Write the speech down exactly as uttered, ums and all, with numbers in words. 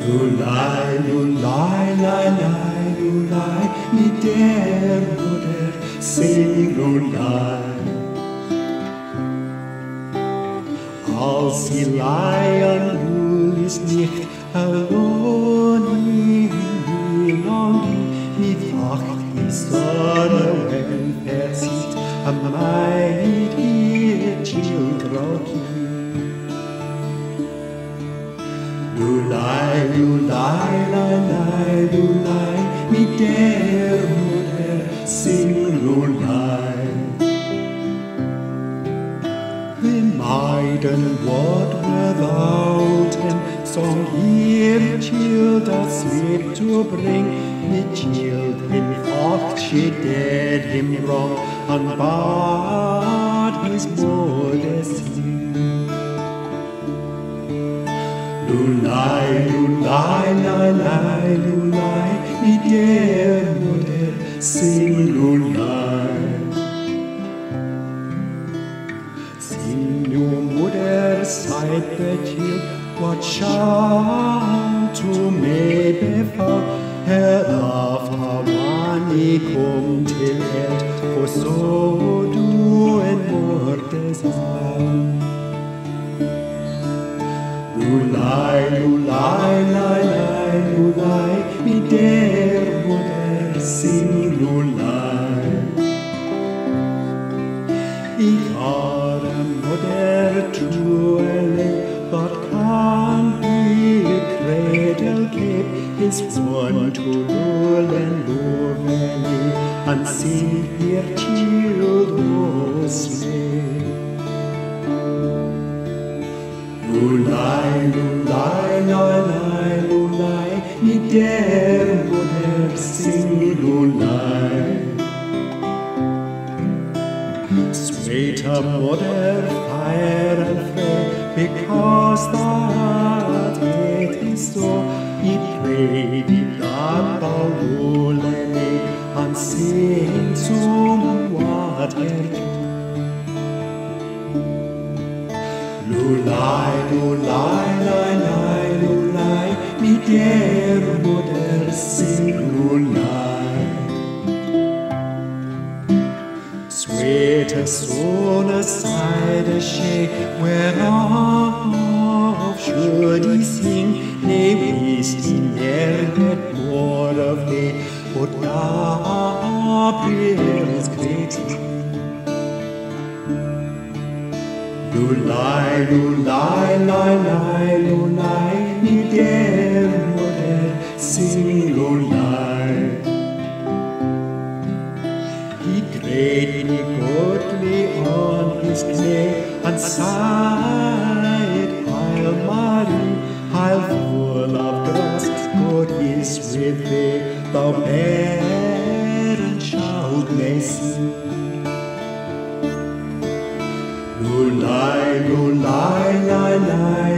Lulei, lulei, lei, lei, lulei, mit der Mutter sing lulei. Als sie leihen Yoolis nicht allein in Land, mit Acht die Sonne, wenn verzieht am Maid ihr Children. Lulei, lulei, lei, lei, lulei, mit der Mutter sing lulei. The maiden what without him song ihr child das Weg to bring, mit child in oft she did him wrong, and bad his mother sing. Lulei, lulei, lei, lei, lulei, mit der Mutter sing lulei. Sing your Mutter side the child, what shall to me befall? Herafter wann ich komm till Erd, for so du en Mordes all. Lulei, lulei, lei, lei, lulei, mit der Mutter sing lulei. Ich habe Mutter truele, but can't be a cradle keep his one to rule and lovely, and see their child was slain. Lulei, lulei, lei, lei, lulei, mit der Mutter sing lulei. Sweeter Mutter, fire and fair, because that it is so, I pray thee that thou lulei, and sing some water. Lulei, lulei, lei, lei, lulei, mit der Mutter sing lulei. Sweeter Sonne side she, whereof should he sing? Nay, wisst in der net more of thee, but Gabriel's great. Lulei, lulei, lei, lei, lulei, mit der Mutter sing lulei. He prayed me godly on his knee, and sighed, Hail Mary, Hail full of grace, God is with thee, thou barren child may sing. Lulei, lulei, lei, lei,